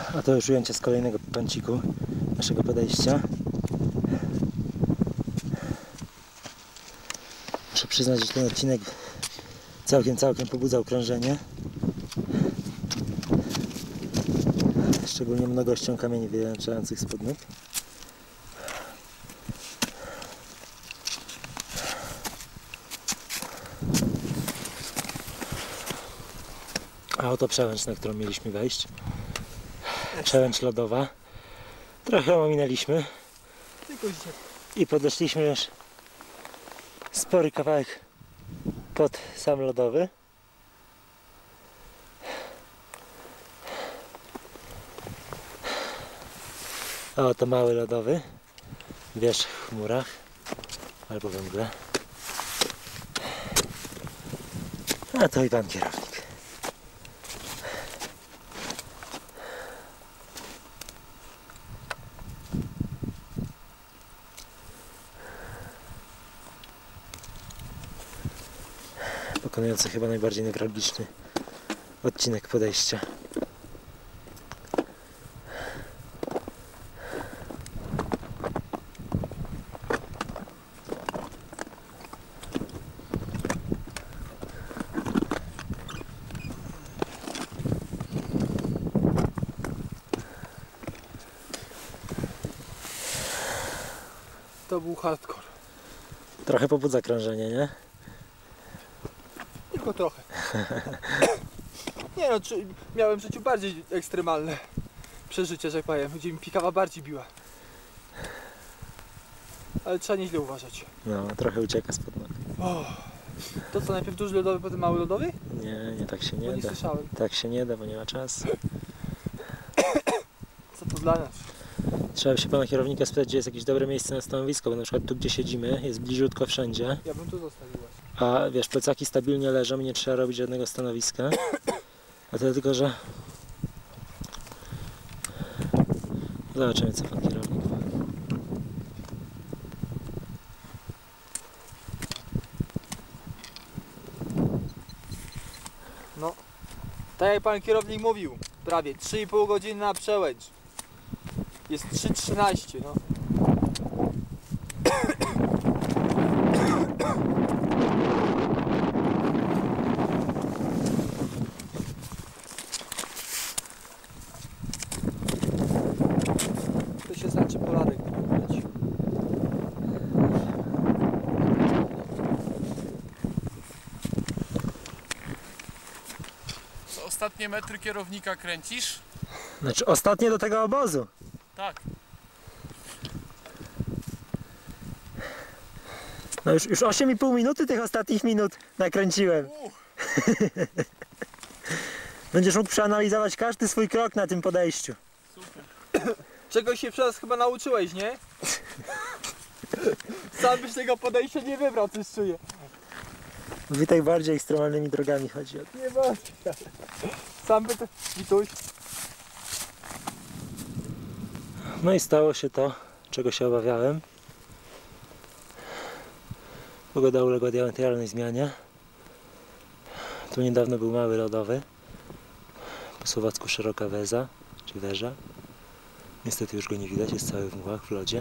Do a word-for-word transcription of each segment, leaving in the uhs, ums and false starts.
A to już ujęcie z kolejnego kąciku naszego podejścia. Muszę przyznać, że ten odcinek całkiem, całkiem pobudzał krążenie. Szczególnie mnogością kamieni wyłączających spod nóg. A oto przełęcz, na którą mieliśmy wejść. Przełęcz lodowa. Trochę ominęliśmy i podeszliśmy już spory kawałek pod sam lodowy. A oto mały lodowy wierzch w chmurach albo we mgle. A to i pan kierownik. Pokonujący chyba najbardziej newralgiczny odcinek podejścia. To był hardcore. Trochę pobudza krążenie, nie? Tylko trochę. Nie no, czy, miałem w życiu bardziej ekstremalne przeżycie, że tak powiem, gdzie mi pikawa bardziej biła. Ale trzeba nieźle uważać. No, trochę ucieka spod nóg. Oh. To co, najpierw duży lodowy, potem mały lodowy? Nie, nie, tak się nie bo nie da. słyszałem. Tak się nie da, bo nie ma czasu. Co to dla nas? Trzeba by się pana kierownika spytać, gdzie jest jakieś dobre miejsce na stanowisko, bo na przykład tu, gdzie siedzimy, jest bliziutko wszędzie. Ja bym tu zostawił właśnie. A wiesz, plecaki stabilnie leżą i nie trzeba robić żadnego stanowiska. A tyle tylko, że... Zobaczymy, co pan kierownik ma. No, tak jak pan kierownik mówił, prawie trzy i pół godziny na przełęcz. Jest trzy trzynaście, no. To się znaczy poladek wybrać. Co, ostatnie metry kierownika kręcisz? Znaczy, ostatnie do tego obozu. Tak. No już, już osiem i pół minuty tych ostatnich minut nakręciłem. Uh. Będziesz mógł przeanalizować każdy swój krok na tym podejściu. Super. Czegoś się przez chyba nauczyłeś, nie? Sam byś tego podejścia nie wybrał, coś czuję. Wy tak bardziej ekstremalnymi drogami chodzi. Nie bądź. Sam by to... Wituś. No i stało się to, czego się obawiałem. Pogoda uległa diametralnej zmianie. Tu niedawno był mały lodowy. Po słowacku szeroka weza, czy weża. Niestety już go nie widać, jest cały w mgłach, w lodzie.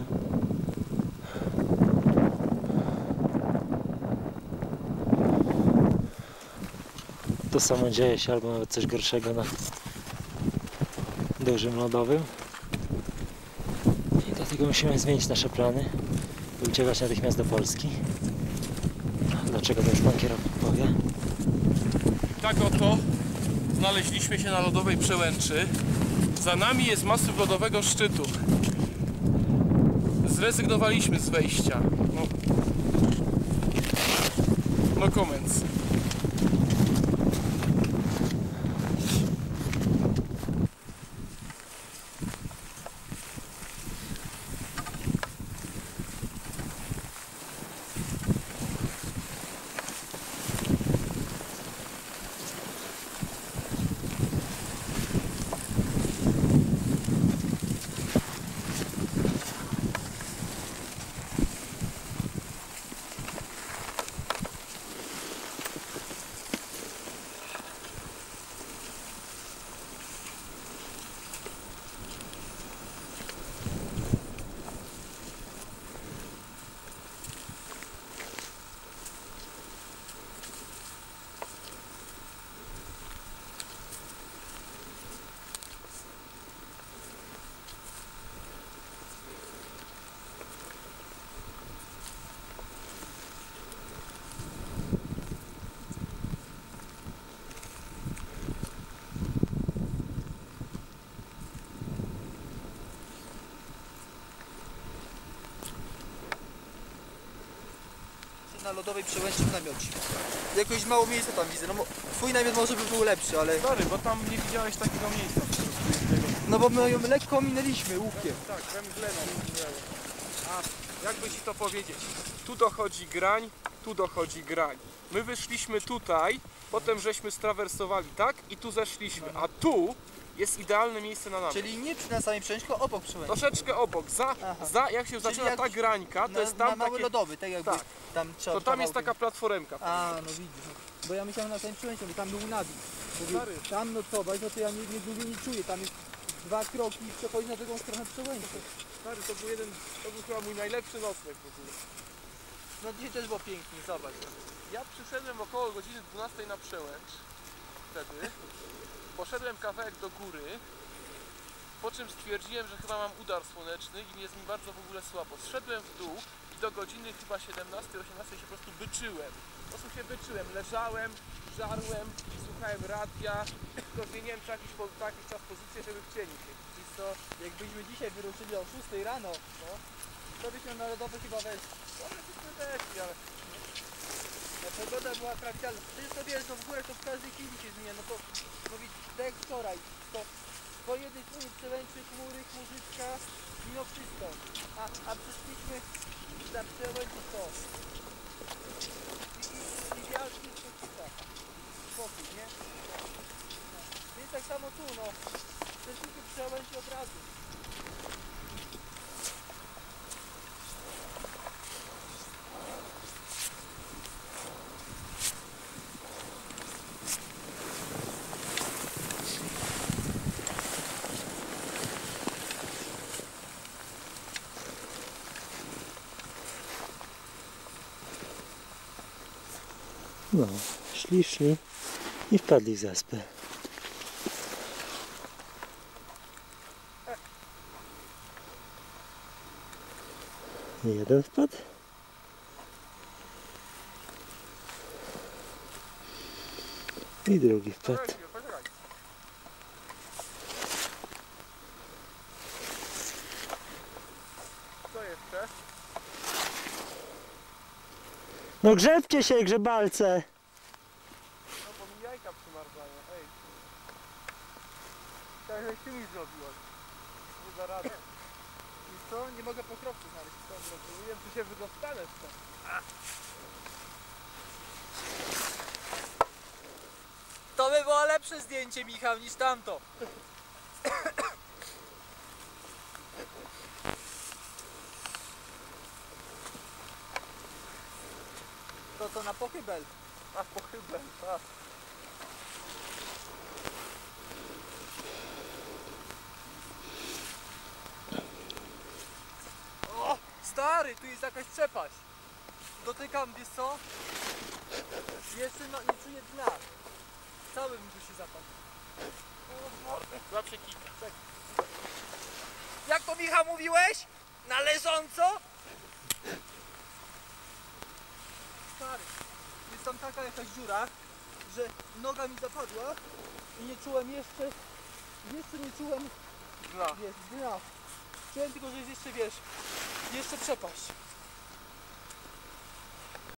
To samo dzieje się, albo nawet coś gorszego na dużym lodowym. I dlatego musimy zmienić nasze plany i uciekać natychmiast do Polski. Dlaczego to już pan kierownik powie? Tak oto znaleźliśmy się na lodowej przełęczy. Za nami jest masyw lodowego szczytu. Zrezygnowaliśmy z wejścia. No, no comments. na lodowej przełęczy w namiocie. Jakoś mało miejsca tam widzę, no bo twój namiot może by był lepszy, ale... Stary, bo tam nie widziałeś takiego miejsca. No bo my ją lekko minęliśmy łupkiem. Tak, węglena minęło. A jakby ci to powiedzieć? Tu dochodzi grań, tu dochodzi grań. My wyszliśmy tutaj, potem żeśmy strawersowali, tak? I tu zeszliśmy, a tu jest idealne miejsce na namiot. Czyli nie przy na samej przełęczy, tylko obok przełęczy. Troszeczkę obok, za, Aha. za jak się zaczyna jak ta grańka, to na, jest na tam mały takie, lodowy, tak jakby tak. tam trzeba to tam jest kawałkiem. taka platformka. A, no widzisz. Bo ja myślałem na samej przełęczy, bo tam był nawis. Mówię, Stary. tam nocować, no to ja nie, nie, nie, nie czuję, tam jest dwa kroki i przechodzi na drugą stronę przełęczy. Stary, to był jeden, to był chyba mój najlepszy nocleg w ogóle. No dzisiaj też było pięknie, zobacz. Ja przyszedłem około godziny dwunastej na przełęcz, wtedy, poszedłem kawałek do góry, po czym stwierdziłem, że chyba mam udar słoneczny i jest mi bardzo w ogóle słabo. Zszedłem w dół i do godziny chyba siedemnastej, osiemnastej się po prostu byczyłem. Po prostu się byczyłem, leżałem, żarłem, słuchałem radia, tylko zmieniłem co jakiś, po, co jakiś czas pozycję, żeby w cieniu się. Wiesz co, jakbyśmy dzisiaj wyruszyli o szóstej rano, no, to byśmy na lodowy chyba weszli. Ale byśmy weszli, ale No, pogoda była prawidłowa. Przecież to wiesz, no w górę to w każdej chwili się zmienia, no to, no widzisz, tak jak wczoraj, to po jednej stronie przełęczy chmury, chmurzyska, mimo wszystko, a, a przyszliśmy na przełęczy to. I, i, i wiatr, wszystko cicha. Spokój, nie? No. Więc tak samo tu, no, przeszliśmy przełęczy od razu. No, szli, szli i wpadli w zaspę. Jeden wpadł. I drugi wpadł. poczekaj, poczekaj. Co jeszcze? No grzebcie się, grzebalce! No bo mi jajka przymarzają, ej. Tak jak ty mi zrobiłaś. Nie da radę. I co? Nie mogę pokrowcy znaleźć. Co zrobię? Nie wiem, czy się wydostanę stąd. To by było lepsze zdjęcie, Michał, niż tamto. To co, na pochybel? A pochybę, tak. O, stary, tu jest jakaś przepaść. Dotykam, wiesz co? Jeszcze no, nie czuję dna. Cały mi tu się zapadł. Zawsze kika. Jak to, Michał, mówiłeś? Na leżąco? Stary, jest tam taka jakaś dziura, że noga mi zapadła i nie czułem jeszcze, jeszcze nie czułem, Dna. wiesz, dna. Czułem tylko, że jest jeszcze, wiesz, jeszcze przepaść.